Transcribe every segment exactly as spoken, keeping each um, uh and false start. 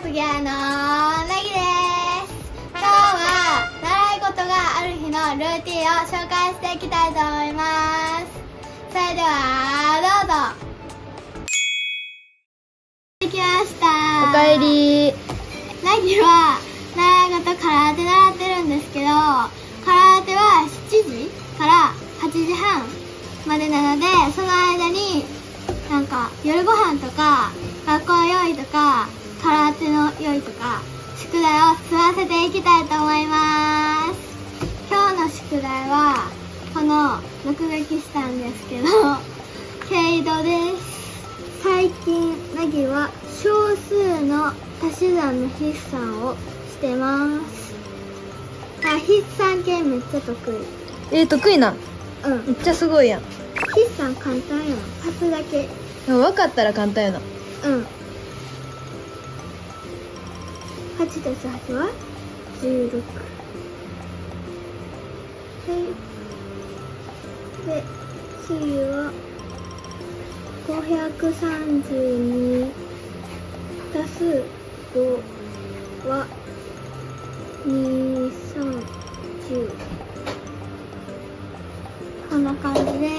プギアのなぎです。今日は習い事がある日のルーティンを紹介していきたいと思います。それではどうぞ。できました。 おかえり。 なぎは習い事空手習ってるんですけど、空手はしちじからはちじはんまでなので、その間になんか夜ご飯とか学校の用意とか空手の用意とか宿題を済ませていきたいと思います。今日の宿題はこの録画したんですけど、毛糸です。最近なぎは小数の足し算の筆算をしてます。あ、筆算系めっちゃ得意。 えー、得意な。 うん、 めっちゃすごいやん。 筆算簡単やん。足すだけ。 でも分かったら簡単やな。 うん。はちたすはちはじゅうろく。はい。で、次はごひゃくさんじゅうにたすごはにひゃくさんじゅう。こんな感じです。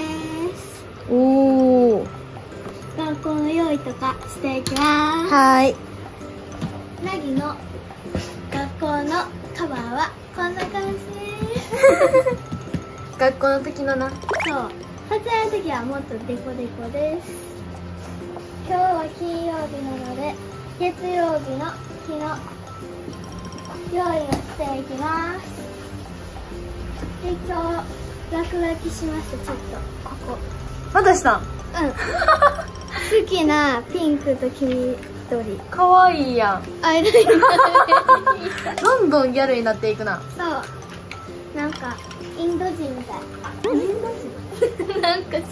おお。 学校の用意とかしていきます。 はーい。 なぎの学校のカバーはこんな感じです。 学校の時のな。 そう。撮影の時はもっとデコデコです。今日は金曜日なので、月曜日の日の用意をしていきます。で、今日落書きしました。ちょっとここ。 またしたん？ うん。好きなピンクと黄緑。 かわいいやん。 アイライナー。 どんどんギャルになっていくな。 そう。なんかインド人みたい。インド人？なんか知らんけど。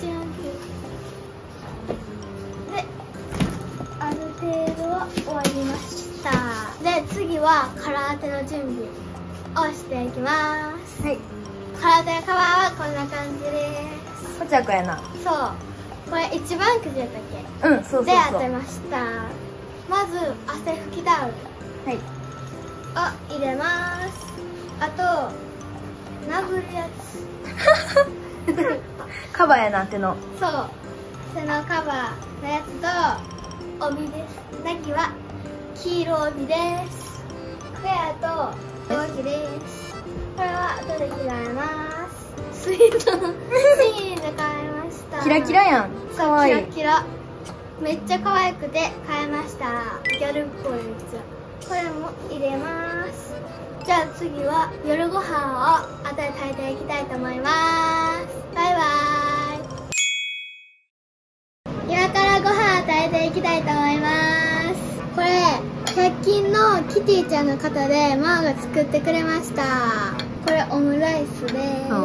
で、ある程度は終わりました。で、次は空手の準備をしていきます。 はい。 空手のカバーはこんな感じです。 こちゃこやな。 そう。これ一番くじやったっけ？ うん、そうそうそう。 で当てました。まず汗拭きタオルはい。 を入れます。あと殴るやつ。 カバーやな、手の。 そう。手のカバーのやつと帯です。なぎは黄色帯です。クエアと容器です。これは後で着替えます。スイートシーンで買いました。 キラキラやん。かわいい。 キラキラ。めっちゃ可愛くて買いました。ギャルっぽいめっちゃ。これも入れます。じゃあ次は夜ご飯を後で炊いていきたいと思います。バイバイ。今からご飯を炊いていきたいと思います。これひゃく均のキティちゃんの方でママが作ってくれました。これオムライスです。 そう。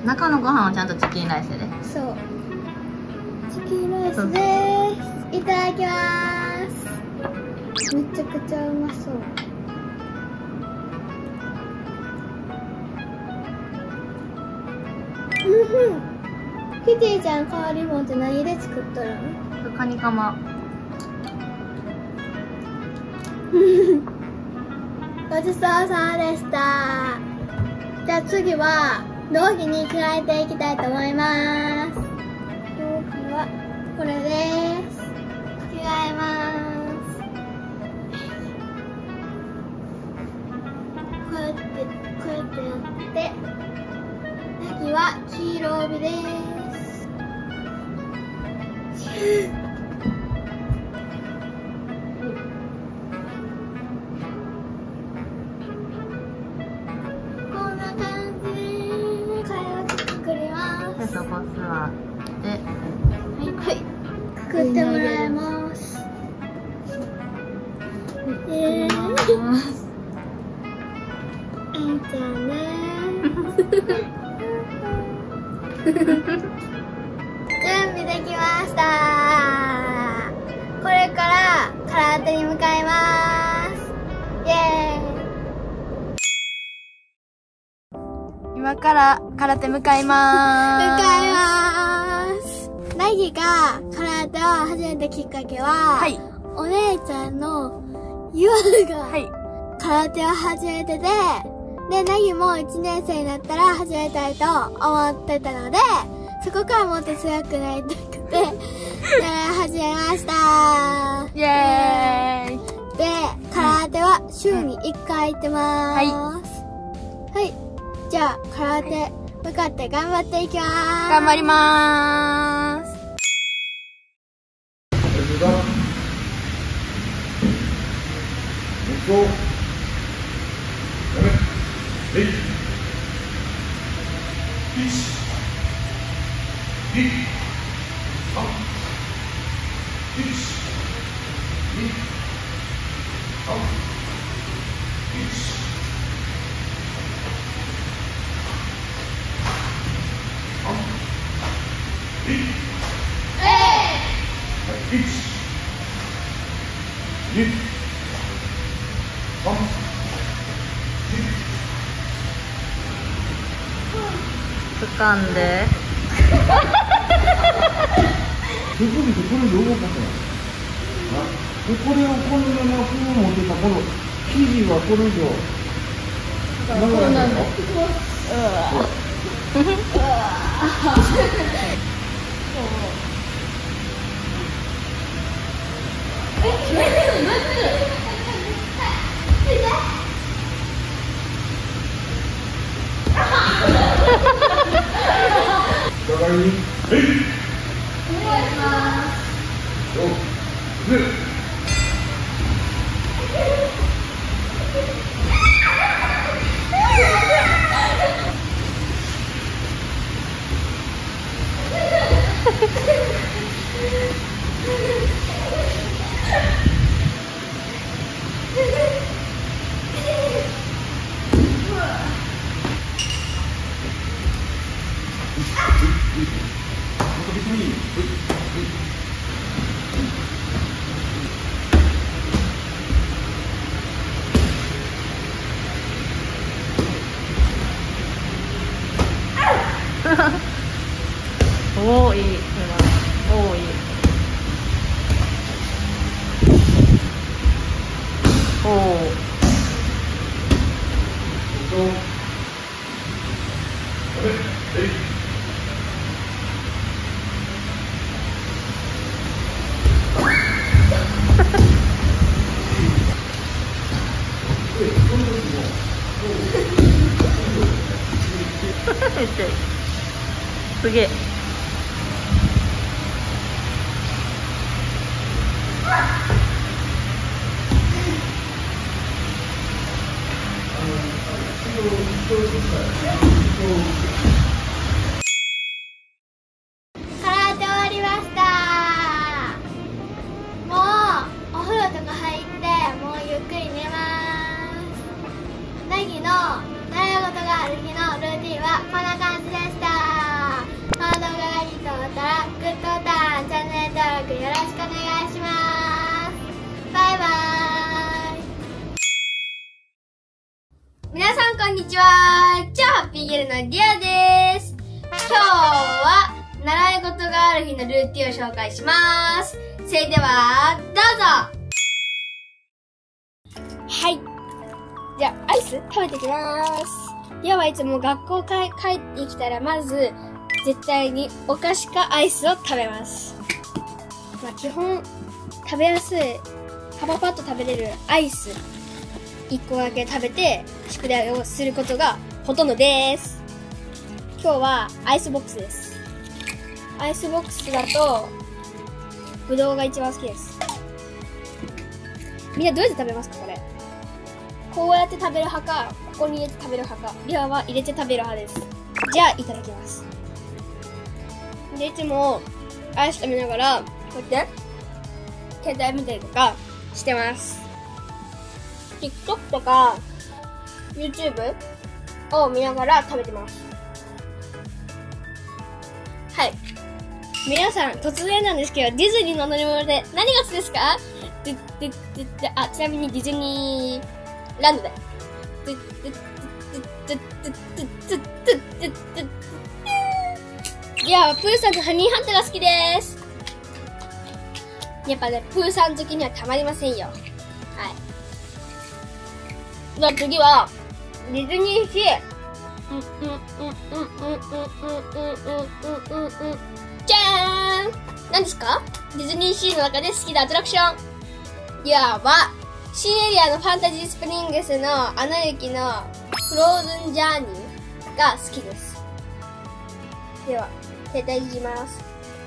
中のご飯はちゃんとチキンライスで。 そう。チキンライスです。いただきます。めちゃくちゃうまそう。うんふん。キティちゃん変わりもんって何で作っとるの？ カニカマ。 ごちそうさまでした。じゃあ次は道着に着替えていきたいと思います。道着はこれです。着替えます。こうやってこうやってやって、なぎは黄色帯です。こんな感じで会話作ります。 で、そこ座って。 はいはい。くくってもらいます。えー。あんちゃんね。準備できました。これから空手に向かいます。イエーイ。 今から空手向かいまーす。 向かいまーす。なぎが空手を始めたきっかけは、 はい。 お姉ちゃんのゆあが、 はい。 空手を始めてて、で、なぎもいちねん生になったら始めたいと思ってたので、そこからもっと強くなりたくて、で、始めました。 イエーイ。 で、空手は週にいっかい行ってまーす。はい。はい。じゃあ、空手向かって頑張っていきまーす。 頑張りまーす。掴んで手首でこれで動かすの。でこれをこのままこう持ってたこの生地はこれ以上長くないの？お互いに、はい。お願いします。 おお、いい。おお、いい。おお。すげえ。 空手終わりました。もうお風呂とか入ってもうゆっくり寝ます。なぎの習い事がある日のルーティンはこんな感じでした。この動画がいいと思ったらグッドボタン、チャンネル登録よろしくお願いします。バイバーイ。皆さんこんにちは。超ハッピーゲルのリアです。今日は習い事がある日のルーティンを紹介します。それではどうぞ。はい。じゃあアイス食べてきます。リアはいつも学校か帰ってきたらまず絶対にお菓子かアイスを食べます。まあ基本食べやすいパパパッと食べれるアイスいっこだけ食べて宿題をすることがほとんどです。今日はアイスボックスです。アイスボックスだとぶどうが一番好きです。みんなどうやって食べますかこれ。こうやって食べる派か、ここに入れて食べる派か。リアは入れて食べる派です。じゃあいただきます。でいつもアイス食べながらこうやって携帯見たりとかしてます。TikTok とか YouTube を見ながら食べてます。はい。皆さん突然なんですけど、ディズニーの乗り物で何が好きですか？でででであちなみにディズニーランドで。ででででででででででいや、プーさんとハニーハントが好きです。やっぱね、プーさん好きにはたまりませんよ。はい。 じゃあ次は、ディズニーシー。うんうんうんうんうんうんうんうんうんうんうん。じゃーん！何ですか？ディズニーシーの中で好きなアトラクション。では、新エリアのファンタジースプリングスのアナ雪のフローズンジャーニーが好きです。では、携帯いきます。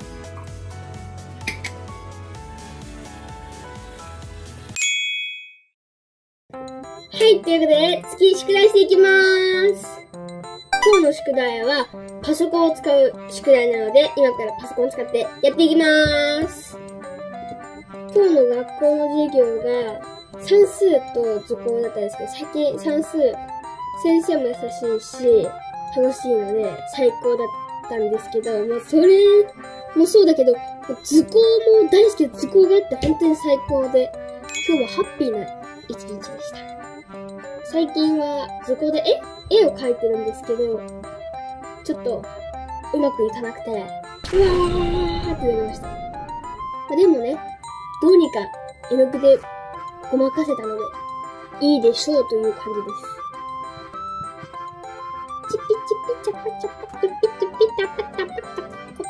はい、ということで、次、宿題していきまーす。今日の宿題は、パソコンを使う宿題なので、今からパソコンを使ってやっていきまーす。今日の学校の授業が、算数と図工だったんですけど、最近算数、先生も優しいし、楽しいので、最高だったんですけど、まあ、それもそうだけど、図工も大好きで図工があって本当に最高で、今日はハッピーな一日でした。最近は図工で絵絵を描いてるんですけど、ちょっとうまくいかなくて、うわーってなりました。まあ、でもね、どうにか絵の具でごまかせたので、いいでしょうという感じです。チピチピチャパチャパピピチピタパタパタコピチピタピ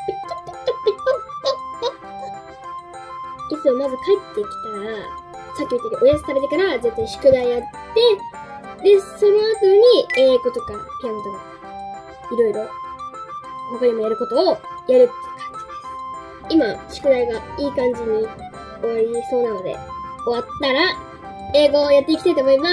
ポいつもまず帰ってきたら、さっき言ったようにおやつ食べてから絶対宿題やって、で、その後に英語とかピアノとか、いろいろ他にもやることをやるっていう感じです。今、宿題がいい感じに終わりそうなので、終わったら英語をやっていきたいと思います。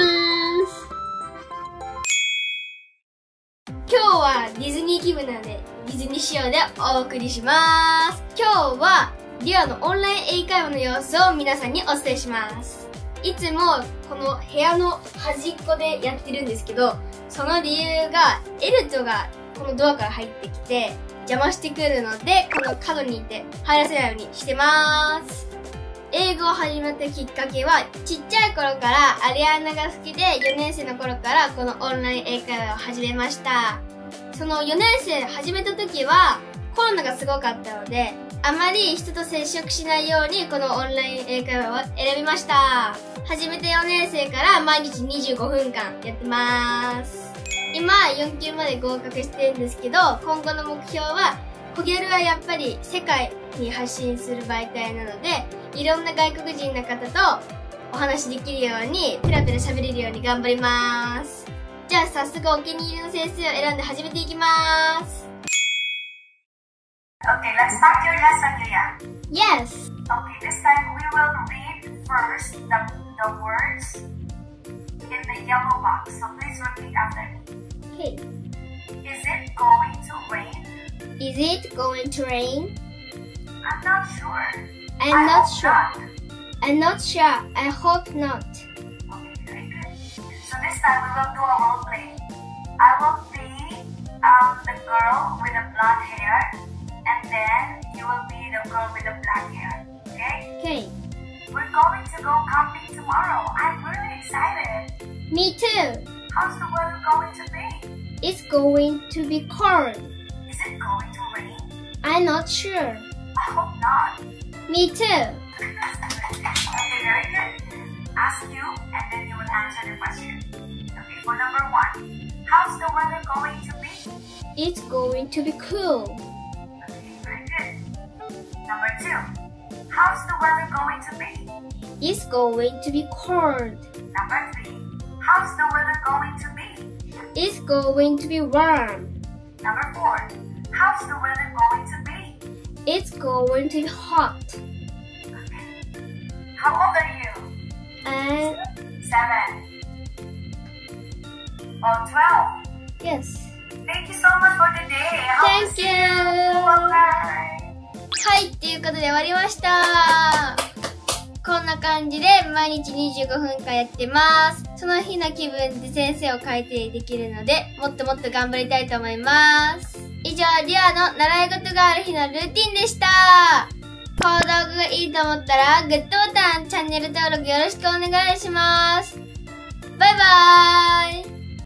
今日はディズニー気分なので、ディズニー仕様でお送りします。今日はリオのオンライン英会話の様子を皆さんにお伝えします。いつもこの部屋の端っこでやってるんですけど、その理由がエルトがこのドアから入ってきて邪魔してくるので、この角にいて入らせないようにしてます。英語を始めたきっかけは、ちっちゃい頃からアリアナが好きで、よねん生の頃からこのオンライン英会話を始めました。そのよねん生始めた時はコロナがすごかったので、あまり人と接触しないようにこのオンライン英会話を選びました。始めてよねん生から毎日にじゅうごふんかんやってます。今よん級まで合格してるんですけど、今後の目標は、コギャルはやっぱり世界に発信する媒体なので、いろんな外国人の方とお話できるように、ペラペラ喋れるように頑張ります。じゃあ早速お気に入りの先生を選んで始めていきます。 Okay, let's start your lesson, Yuya. Yes. Okay, this time we will read first the, the words in the yellow box. So please repeat after me. Okay. Is it going to rain? Is it going to rain? I'm not sure. I'm I not hope sure. Not. I'm not sure. I hope not. Okay, very good. So this time we will do a role play. I will be um, the girl with the blonde hair, and then you will be the girl with the black hair. Okay? Okay. We're going to go camping tomorrow. I'm really excited. Me too. How's the weather going to be? It's going to be cold. Is it going to rain? I'm not sure. I hope not. Me too. Okay, very good. Ask you, and then you will answer the question. Okay, for number one, how's the weather going to be? It's going to be cool. Okay, very good. Number two, how's the weather going to be? It's going to be cold. Number three, how's the weather going to be? It's going to be warm. Number four, how's the weather going to be? It's going to be hot. Okay. How old are you? And Seven. Or twelve. yes. Thank you so much for today. Thank you. Bye-bye. はい、っていうことで終わりました。こんな感じで毎日にじゅうごふんかんやってます。その日の気分で先生を改定できるので、もっともっと頑張りたいと思います。以上、リアの習い事がある日のルーティンでした。この動画がいいと思ったら、グッドボタン、チャンネル登録よろしくお願いします。バイバーイ。